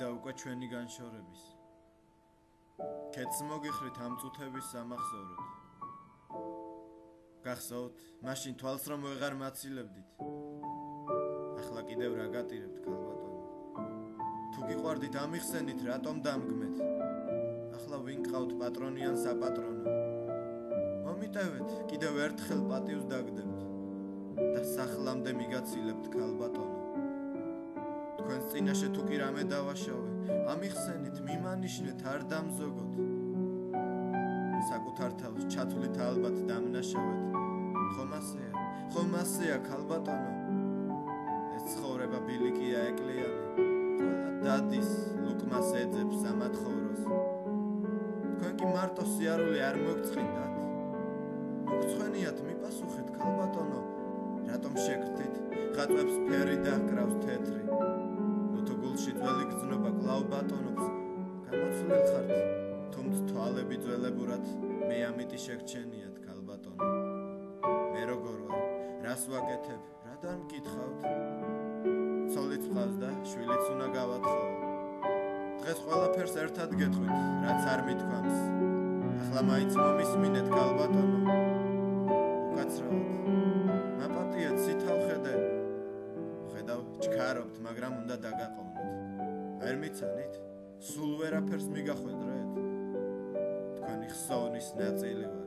წავიდა უკვე ჩვენი განშორების. ქეთს მოგიხრით ამ წუთების სამახსოვროდ. გახსოვთ, მაშინ თვალს რომ ვეღარ მაცილებდით. ახლა კიდევ რა გატირებთ, ქალბატონო? თუ გიყვარდით ამიხსენით, რატომ დამგმეთ? ახლა ვინ გყავთ, პატრონი ან საპატრონო? მომიტევეთ, კიდევ ერთხელ პატივს დაგდებთ და სახლამდე მიგაცილებთ, ქალბატონო. თქვენს წინაშე თუ კი რამე დავაშავე, ამიხსენით, მიმანიშნეთ, არ დამზოგოთ. საკუთარ თავს ჩათვლით ალბათ დამნაშავეთ. ხომ ასეა, ქალბატონო? ეს ცხოვრება ბილიკია ეკლიანი, ყველა დადის, ლუკმას ეძებს ამათხოვროს. თქვენ კი მარტო სიარული არ მოგწყვინდათ? მოგწვენიათ, მიპასუხეთ, ქალბატონო, რატომ შეგრთით? ხატვებს ფერი დაჰკრავს თეთრი. თუ გულში ძველი გრძნობა კვლავ ბატონობს, გამოცვლილ ხართ, თუმც თვალები ძველებურად მე ამიტი შეგჩენიათ, ქალბატონო. მე როგორ ვარ, რას ვაკეთებ, რა დამკითხავთ? ცოლიც მყავს და შვილიც უნდა გავათხოვო. დღეს ყველაფერს ერთად გეტყვით, რაც არ მithქვამს. ახლა მაინც მომისმინეთ, ქალბატონო. უკაცრავად, მაპატიეთ, სითავხედე. ხედავ, ჩქარობთ, მაგრამ უნდა დაგაყოვნოთ. ვერ მიცანით? სულ ვერაფერს მიგახვედრეთ? თქვენი ხსოვნის ნაწილი ვარ.